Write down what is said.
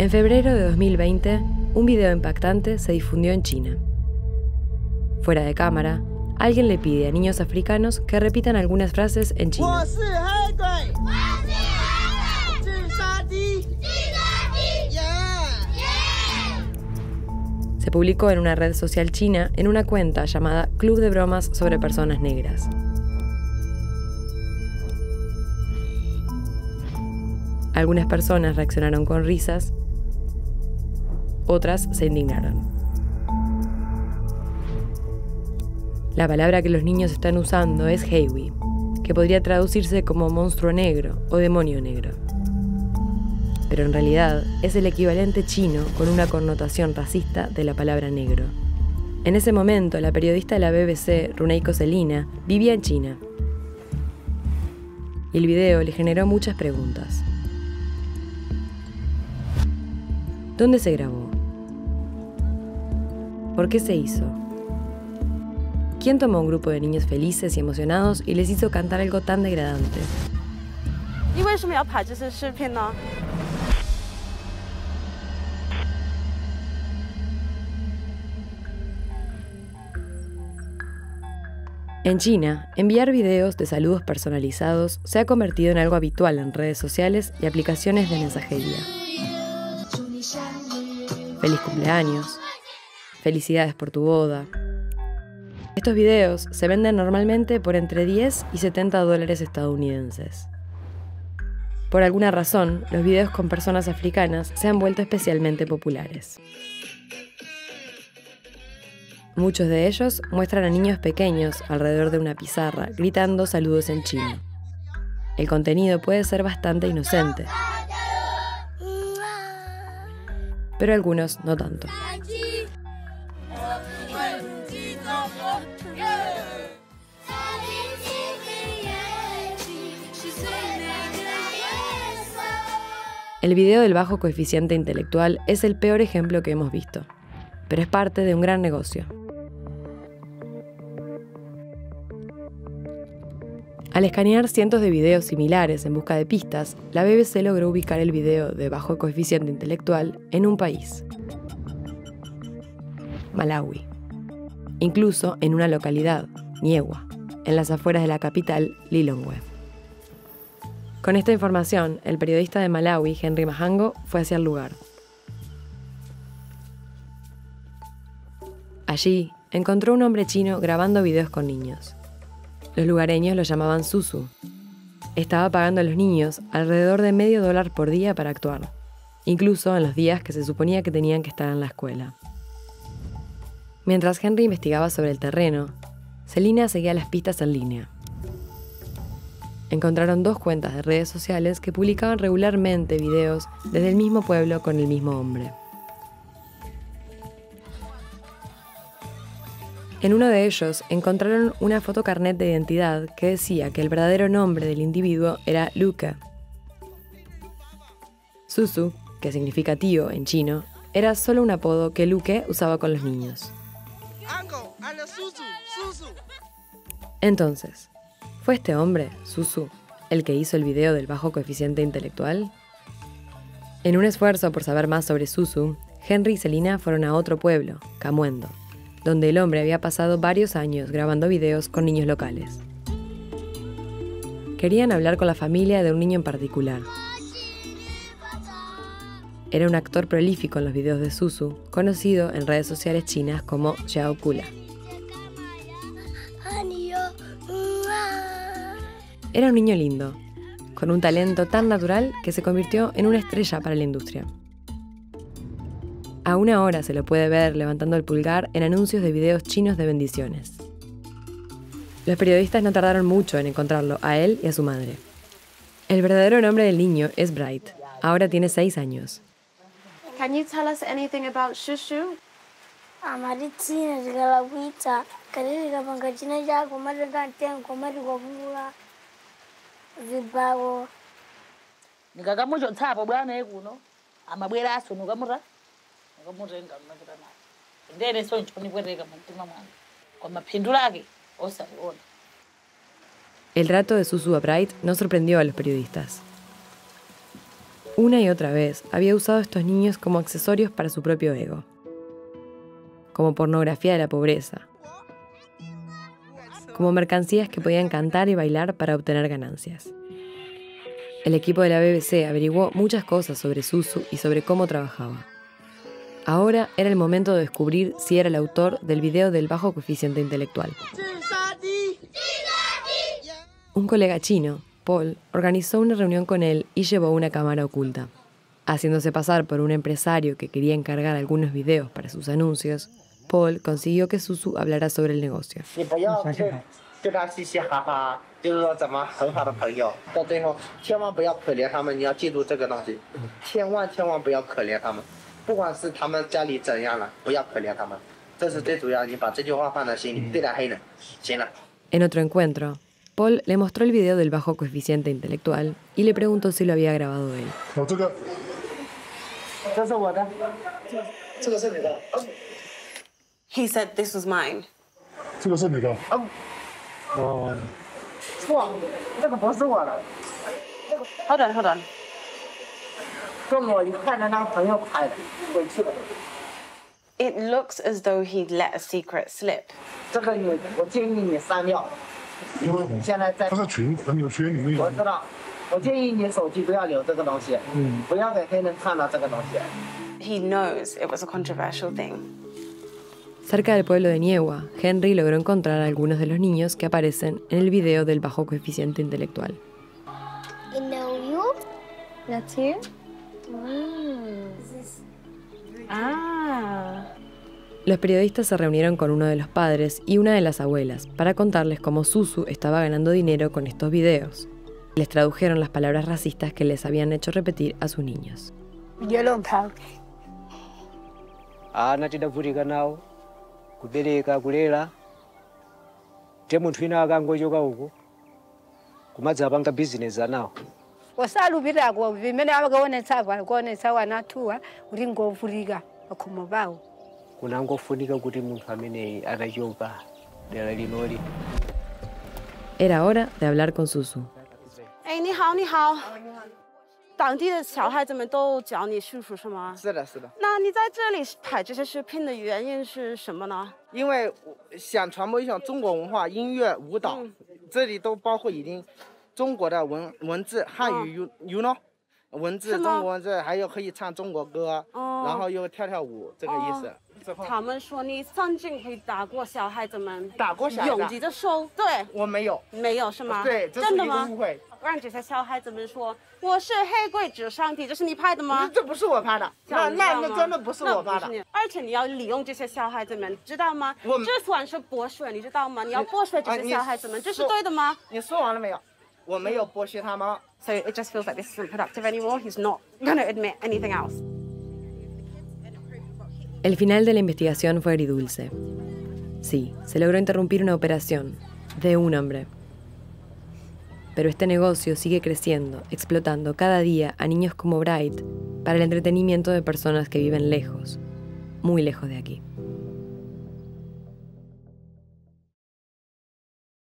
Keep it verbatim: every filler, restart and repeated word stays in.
En febrero de dos mil veinte, un video impactante se difundió en China. Fuera de cámara, alguien le pide a niños africanos que repitan algunas frases en chino. Se publicó en una red social china en una cuenta llamada Club de Bromas sobre Personas Negras. Algunas personas reaccionaron con risas, otras se indignaron. La palabra que los niños están usando es Heihui, que podría traducirse como monstruo negro o demonio negro. Pero en realidad es el equivalente chino con una connotación racista de la palabra negro. En ese momento, la periodista de la B B C, Runeiko Selina, vivía en China. Y el video le generó muchas preguntas. ¿Dónde se grabó? ¿Por qué se hizo? ¿Quién tomó a un grupo de niños felices y emocionados y les hizo cantar algo tan degradante? En China, enviar videos de saludos personalizados se ha convertido en algo habitual en redes sociales y aplicaciones de mensajería. Feliz cumpleaños, felicidades por tu boda. Estos videos se venden normalmente por entre diez y setenta dólares estadounidenses. Por alguna razón, los videos con personas africanas se han vuelto especialmente populares. Muchos de ellos muestran a niños pequeños alrededor de una pizarra gritando saludos en chino. El contenido puede ser bastante inocente, pero algunos no tanto. El video del bajo coeficiente intelectual es el peor ejemplo que hemos visto, pero es parte de un gran negocio. Al escanear cientos de videos similares en busca de pistas, la B B C logró ubicar el video de bajo coeficiente intelectual en un país: Malaui. Incluso en una localidad, Niegua, en las afueras de la capital, Lilongwe. Con esta información, el periodista de Malawi, Henry Mahango, fue hacia el lugar. Allí, encontró un hombre chino grabando videos con niños. Los lugareños lo llamaban Susu. Estaba pagando a los niños alrededor de medio dólar por día para actuar, incluso en los días que se suponía que tenían que estar en la escuela. Mientras Henry investigaba sobre el terreno, Selina seguía las pistas en línea. Encontraron dos cuentas de redes sociales que publicaban regularmente videos desde el mismo pueblo con el mismo hombre. En uno de ellos encontraron una foto carnet de identidad que decía que el verdadero nombre del individuo era Luke. Susu, que significa tío en chino, era solo un apodo que Luke usaba con los niños. Entonces, ¿fue este hombre, Susu, el que hizo el video del bajo coeficiente intelectual? En un esfuerzo por saber más sobre Susu, Henry y Selina fueron a otro pueblo, Camuendo, donde el hombre había pasado varios años grabando videos con niños locales. Querían hablar con la familia de un niño en particular. Era un actor prolífico en los videos de Susu, conocido en redes sociales chinas como Xiao Kula. Era un niño lindo, con un talento tan natural que se convirtió en una estrella para la industria. Aún ahora se lo puede ver levantando el pulgar en anuncios de videos chinos de bendiciones. Los periodistas no tardaron mucho en encontrarlo, a él y a su madre. El verdadero nombre del niño es Bright. Ahora tiene seis años. Can you tell us anything about Shushu? El trato de Susu a Bright no sorprendió a los periodistas. Una y otra vez había usado a estos niños como accesorios para su propio ego, como pornografía de la pobreza, como mercancías que podían cantar y bailar para obtener ganancias. El equipo de la B B C averiguó muchas cosas sobre Suzu y sobre cómo trabajaba. Ahora era el momento de descubrir si era el autor del video del bajo coeficiente intelectual. Un colega chino, Paul, organizó una reunión con él y llevó una cámara oculta. Haciéndose pasar por un empresario que quería encargar algunos videos para sus anuncios, Paul consiguió que Suzu hablara sobre el negocio. En otro encuentro, Paul le mostró el video del bajo coeficiente intelectual y le preguntó si lo había grabado él. He said this was mine. Hold on, hold on. It looks as though he'd let a secret slip. He knows it was a controversial thing. Cerca del pueblo de Niehua, Henry logró encontrar a algunos de los niños que aparecen en el video del bajo coeficiente intelectual. I know you. That's you. Mm. Ah. Los periodistas se reunieron con uno de los padres y una de las abuelas para contarles cómo Suzu estaba ganando dinero con estos videos. Les tradujeron las palabras racistas que les habían hecho repetir a sus niños. Ah, kubereka kulera te munthu ina akangochoka uko kumadzapanga business anawo wasalubirako vimene avakaonetsa kuonetsa wanathuwa kuti ngovulika pakhomo pawo kunangofunika kuti munthu ameneyi atachoka dera linoli. Era hora de hablar con Suzu. 哎，你好，你好。当地的小孩子们都叫你叔叔是吗？ 是的，是的。 那你在这里拍这些视频的原因是什么呢？ 因为想传播一种中国文化、音乐、舞蹈，嗯、这里都包括已经中国的文文字、汉语 you you know 文字、中国文字，还有可以唱中国歌，哦、然后又跳跳舞，这个意思。 哦、他们说你曾经会打过小孩子们， 打过小孩子， 用你的手，对， 我没有， 没有是吗？ 对，这是一个误会。 让这些小孩子们说我是黑鬼智商帝，这是你拍的吗？ 这不是我拍的，那那那真的不是我拍的。 而且你要利用这些小孩子们，知道吗？这算是剥削，你知道吗？你要剥削这些小孩子们，这是对的吗？ 你说完了没有？我没有剥削他们。 So it just feels like this isn't productive anymore. He's not going to admit anything else. El final de la investigación fue agridulce. Sí, se logró interrumpir una operación de un hombre. Pero este negocio sigue creciendo, explotando cada día a niños como Bright para el entretenimiento de personas que viven lejos, muy lejos de aquí.